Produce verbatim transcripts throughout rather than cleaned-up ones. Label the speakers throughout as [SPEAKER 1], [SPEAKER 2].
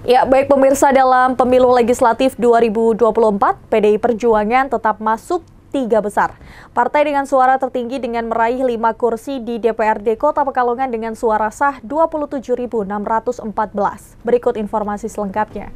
[SPEAKER 1] Ya, baik pemirsa, dalam pemilu legislatif dua ribu dua puluh empat, P D I Perjuangan tetap masuk tiga besar. Partai dengan suara tertinggi dengan meraih lima kursi di D P R D Kota Pekalongan dengan suara sah dua puluh tujuh ribu enam ratus empat belas. Berikut informasi selengkapnya.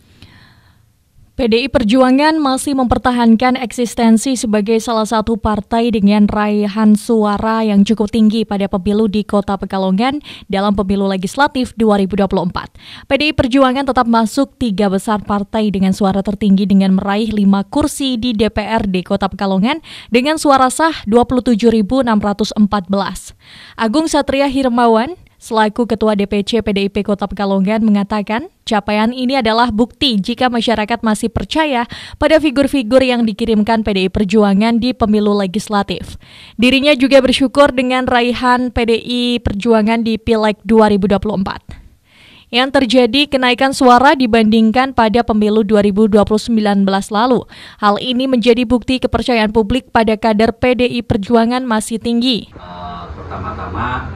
[SPEAKER 2] P D I Perjuangan masih mempertahankan eksistensi sebagai salah satu partai dengan raihan suara yang cukup tinggi pada pemilu di Kota Pekalongan dalam pemilu legislatif dua ribu dua puluh empat. P D I Perjuangan tetap masuk tiga besar partai dengan suara tertinggi dengan meraih lima kursi di D P R D Kota Pekalongan dengan suara sah dua puluh tujuh ribu enam ratus empat belas. Agung Satria Hirmawan, selaku Ketua D P C P D I P Kota Pekalongan, mengatakan capaian ini adalah bukti jika masyarakat masih percaya pada figur-figur yang dikirimkan P D I Perjuangan di pemilu legislatif. Dirinya juga bersyukur dengan raihan P D I Perjuangan di Pileg dua ribu dua puluh empat. Yang terjadi kenaikan suara dibandingkan pada pemilu dua ribu dua puluh sembilan lalu. Hal ini menjadi bukti kepercayaan publik pada kader P D I Perjuangan masih tinggi.
[SPEAKER 3] Uh, pertama-tama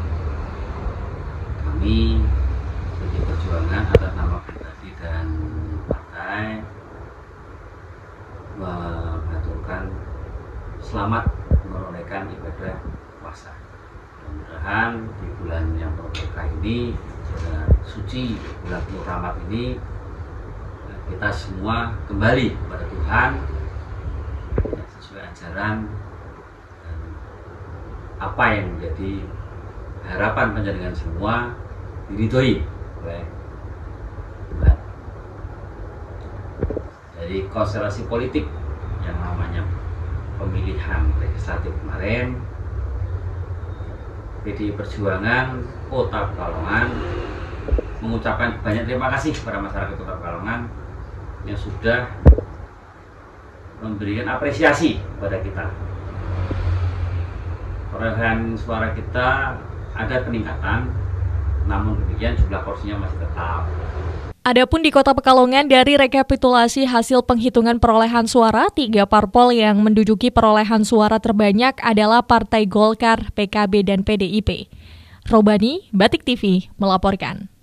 [SPEAKER 3] kami P D I Perjuangan atas nama pribadi dan partai mengaturkan selamat menunaikan ibadah puasa. Mudah-mudahan di bulan yang berkah ini, bulan suci, bulan penuh rahmat ini, kita semua kembali kepada Tuhan sesuai ajaran dan apa yang menjadi harapan panjenengan semua diridhoi oleh Tuhan. Dari konstelasi politik yang namanya pemilihan legislatif kemarin, P D I Perjuangan Kota Pekalongan mengucapkan banyak terima kasih kepada masyarakat Kota Pekalongan yang sudah memberikan apresiasi kepada kita. Perolehan suara kita ada peningkatan, namun demikian jumlah kursinya masih tetap.
[SPEAKER 2] Adapun di Kota Pekalongan, dari rekapitulasi hasil penghitungan perolehan suara, tiga parpol yang menduduki perolehan suara terbanyak adalah Partai Golkar, P K B, dan P D I P. Robani, Batik T V, melaporkan.